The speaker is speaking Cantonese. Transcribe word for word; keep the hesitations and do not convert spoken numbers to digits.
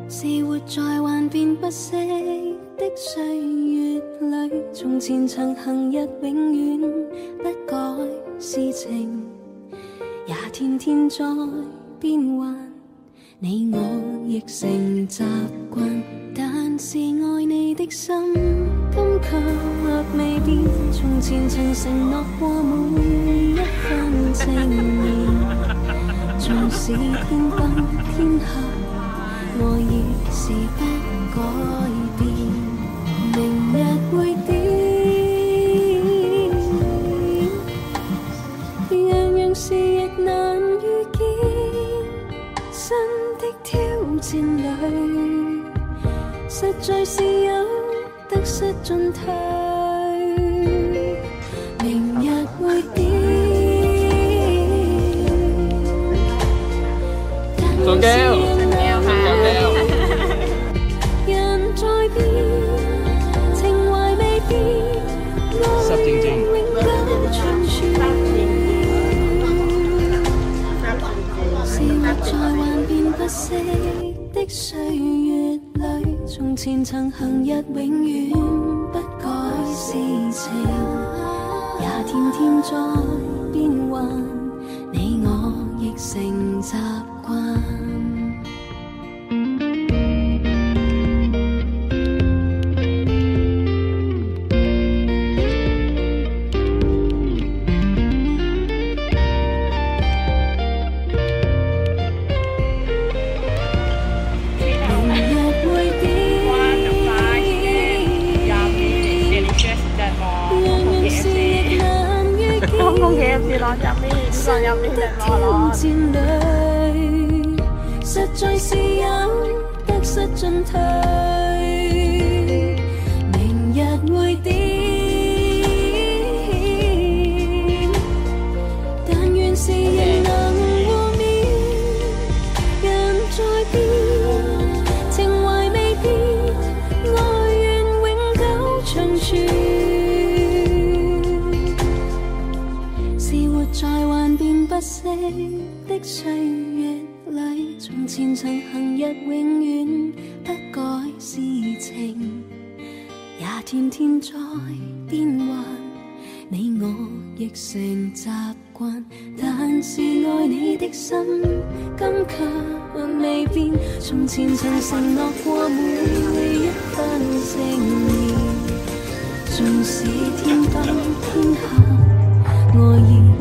是活在幻變不息的歲月裏，從前曾行日永遠不改事情，也天天在變幻。你我亦成習慣，但是愛你的心今卻未變。從前曾承諾過每一分情言，縱使天崩天下，我已是不改變。明日會點？樣樣事亦難預見，新的挑戰裏，實在是有得失進退。明日會點？ 上鏡。濕靜靜，是活在幻變不息的歲月裏，從前曾行日永遠不改事情，也天天在變幻，你我亦成習慣。 香港 K F C 攞入面，攞入面就攞攞。 實在是有得失進退，明日會點？但願是仍能互勉，人在變，情懷未變，愛願永久長存。在幻變不息的歲月裏，從前曾行日永遠不改事情，也天天在變幻，你我亦成習慣。但是愛你的心今卻未變，從前曾承諾過每一分情言，縱使天崩天下，我已